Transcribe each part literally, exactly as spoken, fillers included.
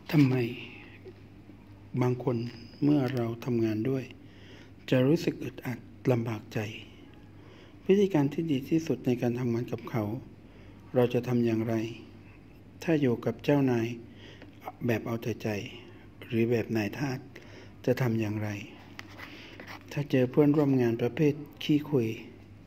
ทำไมบางคนเมื่อเราทำงานด้วยจะรู้สึกอึดอัดลำบากใจวิธีการที่ดีที่สุดในการทำงานกับเขาเราจะทำอย่างไรถ้าอยู่กับเจ้านายแบบเอาแต่ใจหรือแบบนายทาสจะทำอย่างไรถ้าเจอเพื่อนร่วมงานประเภทขี้คุย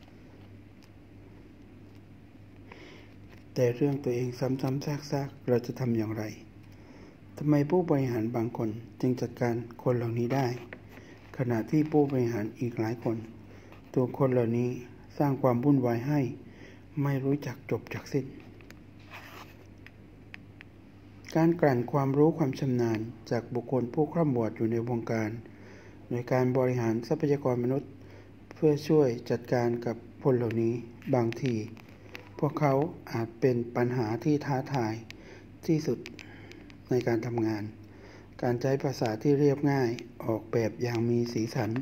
แต่เรื่องตัวเองซ้ำๆซากๆเราจะทำอย่างไรทำไมผู้บริหารบางคนจึงจัดการคนเหล่านี้ได้ขณะที่ผู้บริหารอีกหลายคนตัวคนเหล่านี้สร้างความวุ่นวายให้ไม่รู้จักจบจากสิ้นการกลั่นความรู้ความชำนาญจากบุคคลผู้คร่ำวอดอยู่ในวงการในการบริหารทรัพยากรมนุษย์เพื่อช่วยจัดการกับคนเหล่านี้บางทีพวกเขาอาจเป็นปัญหาที่ท้าทายที่สุดในการทำงานการใช้ภาษาที่เรียบง่ายออกแบบอย่างมีสีสัน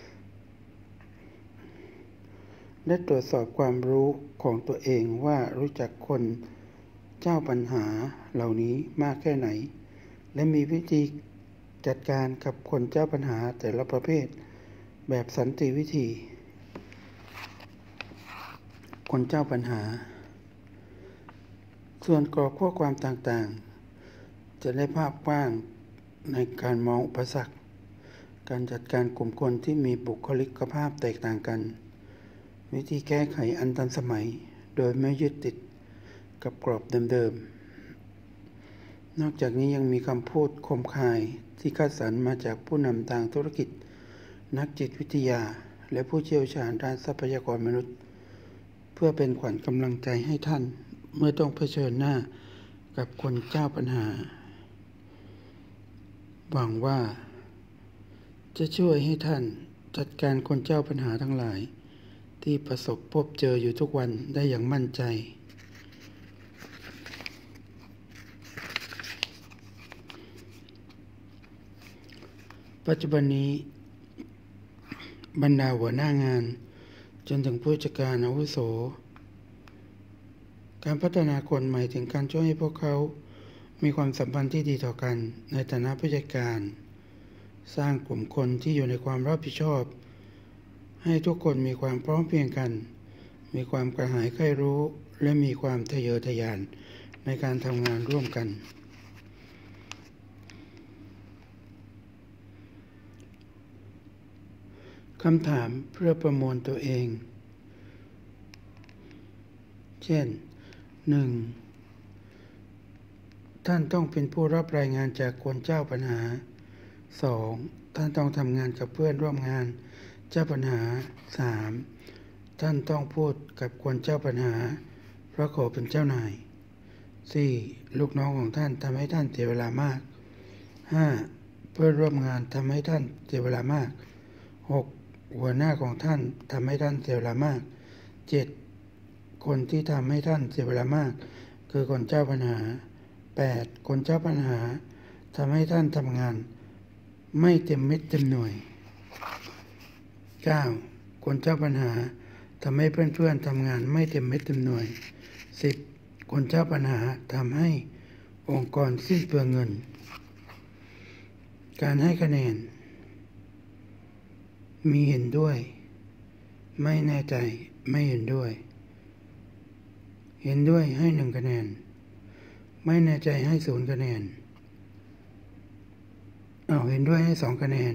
และตรวจสอบความรู้ของตัวเองว่ารู้จักคนเจ้าปัญหาเหล่านี้มากแค่ไหนและมีวิธีจัดการกับคนเจ้าปัญหาแต่ละประเภทแบบสันติวิธีคนเจ้าปัญหาส่วนกรอบข้อความต่างๆจะได้ภาพกว้างในการมองอุปสรรคการจัดการกลุ่มคนที่มีบุคลิกภาพแตกต่างกันวิธีแก้ไขอันทันสมัยโดยไม่ยึดติดกับกรอบเดิมๆนอกจากนี้ยังมีคำพูดคมคายที่คัดสรรมาจากผู้นำทางธุรกิจนักจิตวิทยาและผู้เชี่ยวชาญด้านทรัพยากรมนุษย์เพื่อเป็นขวัญกำลังใจให้ท่านเมื่อต้องเผชิญหน้ากับคนเจ้าปัญหาหวังว่าจะช่วยให้ท่านจัดการคนเจ้าปัญหาทั้งหลายที่ประสบพบเจออยู่ทุกวันได้อย่างมั่นใจปัจจุบันนี้บรรดาหัวหน้างานจนถึงผู้จัดการอาวุโสการพัฒนาคนหมายถึงการช่วยให้พวกเขามีความสัมพันธ์ที่ดีต่อกันในฐานะผู้จัดการสร้างกลุ่มคนที่อยู่ในความรับผิดชอบให้ทุกคนมีความพร้อมเพรียงกันมีความกระหายใคร่รู้และมีความทะเยอทะยานในการทำงานร่วมกันคำถามเพื่อประมวลตัวเองเช่น หนึ่ง ท่านต้องเป็นผู้รับรายงานจากคนเจ้าปัญหา สอง ท่านต้องทำงานกับเพื่อนร่วมงานเจ้าปัญหา สาม ท่านต้องพูดกับคนเจ้าปัญหาเพราะเขาเป็นเจ้านาย สี่ ลูกน้องของท่านทำให้ท่านเสียเวลามาก ห้า เพื่อนร่วมงานทำให้ท่านเสียเวลามาก หก หัวหน้าของท่านทำให้ท่านเสียเวลามาก เจ็ด คนที่ทำให้ท่านเสียเวลามากคือคนเจ้าปัญหา แปด คนเจ้าปัญหาทำให้ท่านทำงานไม่เต็มเม็ดเต็มหน่วย เก้า คนเจ้าปัญหาทำให้เพื่อนๆทำงานไม่เต็มเม็ดเต็มหน่วย สิบ คนเจ้าปัญหาทำให้องค์กรสิ้นเปลืองเงินการให้คะแนนมีเห็นด้วยไม่แน่ใจไม่เห็นด้วยเห็นด้วยให้หนึ่งคะแนนไม่แน่ใจให้ศูนย์คะแนนเอาเห็นด้วยให้สองคะแนน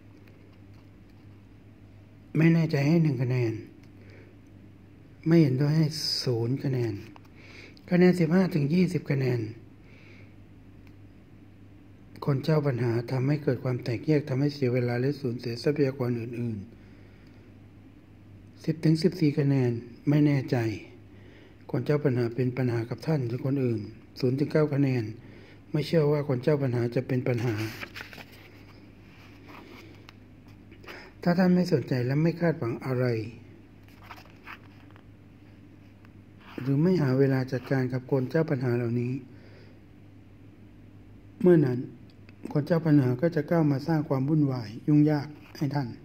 ไม่แน่ใจให้หนึ่งคะแนนไม่เห็นด้วยให้ศูนย์คะแนนคะแนนสิบห้าถึงยี่สิบคะแนนคนเจ้าปัญหาทำให้เกิดความแตกแยกทำให้เสียเวลาและสูญเสียทรัพยากรอื่นๆ สิบถึงสิบสี่คะแนนไม่แน่ใจคนเจ้าปัญหาเป็นปัญหากับท่านหรือคนอื่น ศูนย์ถึงเก้าคะแนนไม่เชื่อว่าคนเจ้าปัญหาจะเป็นปัญหาถ้าท่านไม่สนใจและไม่คาดหวังอะไรหรือไม่หาเวลาจัดการกับคนเจ้าปัญหาเหล่านี้เมื่อนั้นคนเจ้าปัญหาก็จะก้าวมาสร้างความวุ่นวายยุ่งยากให้ท่าน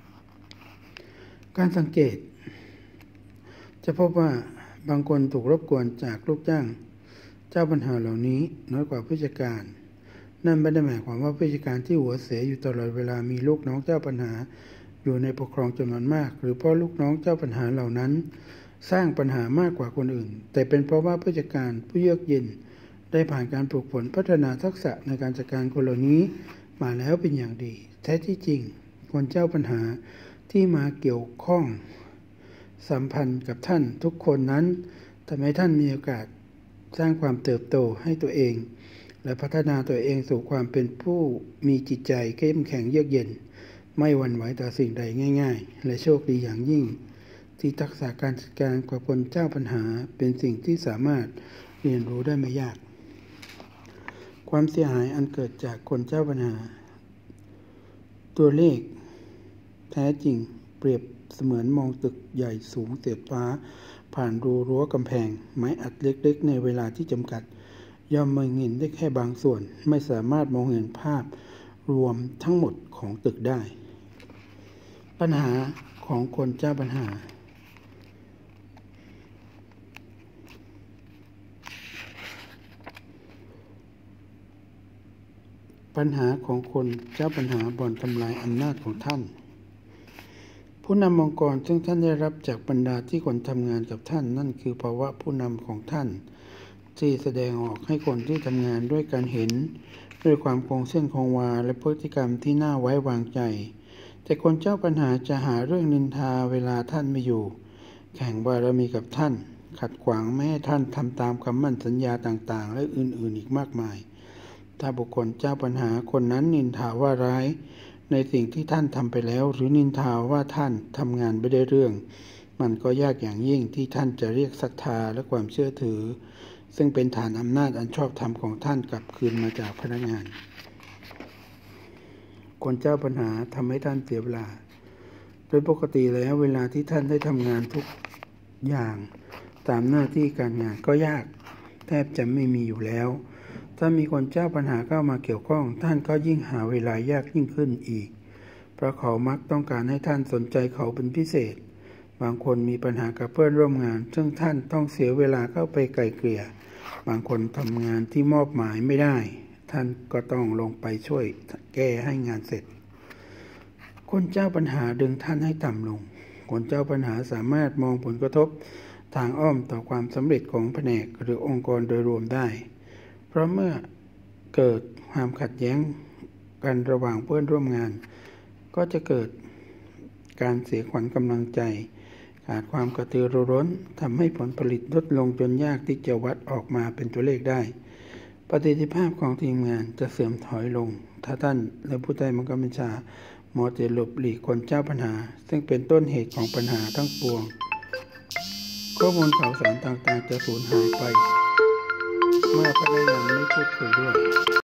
การสังเกตจะพบว่าบางคนถูกรบกวนจากลูกจ้างเจ้าปัญหาเหล่านี้น้อยกว่าผู้จัดการนั่นไม่ได้หมายความว่าผู้จัดการที่หัวเสียอยู่ตลอดเวลามีลูกน้องเจ้าปัญหาอยู่ในปกครองจำนวนมากหรือเพราะลูกน้องเจ้าปัญหาเหล่านั้นสร้างปัญหามากกว่าคนอื่นแต่เป็นเพราะว่าผู้จัดการผู้เยือกเย็นได้ผ่านการฝึกฝนพัฒนาทักษะในการจัดการคนเหล่านี้มาแล้วเป็นอย่างดีแท้ที่จริงคนเจ้าปัญหาที่มาเกี่ยวข้องสัมพันธ์กับท่านทุกคนนั้นทำให้ท่านมีโอกาสสร้างความเติบโตให้ตัวเองและพัฒนาตัวเองสู่ความเป็นผู้มีจิตใจเข้มแข็งเยือกเย็นไม่หวั่นไหวต่อสิ่งใดง่ายๆและโชคดีอย่างยิ่งที่ทักษะการจัดการกับคนเจ้าปัญหาเป็นสิ่งที่สามารถเรียนรู้ได้ไม่ยากความเสียหายอันเกิดจากคนเจ้าปัญหาตัวเลขแท้จริงเปรียบเสมือนมองตึกใหญ่สูงเสียดฟ้าผ่านรูรั้วกำแพงไม้อัดเล็กๆในเวลาที่จำกัดย่อมมองเห็นได้แค่บางส่วนไม่สามารถมองเห็นภาพรวมทั้งหมดของตึกได้ปัญหาของคนเจ้าปัญหาปัญหาของคนเจ้าปัญหาบ่อนทำลายอำนาจของท่านผู้นำองค์กรซึ่งท่านได้รับจากบรรดาที่คนทำงานกับท่านนั่นคือภาวะผู้นำของท่านที่แสดงออกให้คนที่ทำงานด้วยการเห็นด้วยความคงเส้นคงวาและพฤติกรรมที่น่าไว้วางใจแต่คนเจ้าปัญหาจะหาเรื่องนินทาเวลาท่านไม่อยู่แข่งบารมีกับท่านขัดขวางไม่ให้ท่านทำตามคำมั่นสัญญาต่างๆและอื่นๆอีกมากมายถ้าบุคคลเจ้าปัญหาคนนั้นนินทาว่าร้ายในสิ่งที่ท่านทำไปแล้วหรือนินทาว่าท่านทำงานไม่ได้เรื่องมันก็ยากอย่างยิ่งที่ท่านจะเรียกศรัทธาและความเชื่อถือซึ่งเป็นฐานอำนาจอันชอบธรรมของท่านกลับคืนมาจากพนักงานคนเจ้าปัญหาทำให้ท่านเสียเวลาโดยปกติแล้วเวลาที่ท่านได้ทำงานทุกอย่างตามหน้าที่การงานก็ยากแทบจะไม่มีอยู่แล้วถ้ามีคนเจ้าปัญหาเข้ามาเกี่ยวข้องท่านก็ยิ่งหาเวลายากยิ่งขึ้นอีกเพราะเขามักต้องการให้ท่านสนใจเขาเป็นพิเศษบางคนมีปัญหากับเพื่อนร่วมงานซึ่งท่านต้องเสียเวลาเข้าไปไกล่เกลี่ยบางคนทำงานที่มอบหมายไม่ได้ท่านก็ต้องลงไปช่วยแก้ให้งานเสร็จคนเจ้าปัญหาดึงท่านให้ต่ำลงคนเจ้าปัญหาสามารถมองผลกระทบทางอ้อมต่อความสำเร็จของแผนกหรือองค์กรโดยรวมได้เพราะเมื่อเกิดความขัดแย้งกันระหว่างเพื่อนร่วมงานก็จะเกิดการเสียขวัญกำลังใจขาดความกระตือรือร้นทำให้ผลผลิตลดลงจนยากที่จะวัดออกมาเป็นตัวเลขได้ประสิทธิภาพของทีมงานจะเสื่อมถอยลงถ้าท่านและผู้ใต้บังคับบัญชามัวแต่หลบหลีกคนเจ้าปัญหาซึ่งเป็นต้นเหตุของปัญหาทั้งปวงข้อมูลข่าวสารต่างๆจะสูญหายไปเมื่อพนักงานไม่พูดคุยด้วย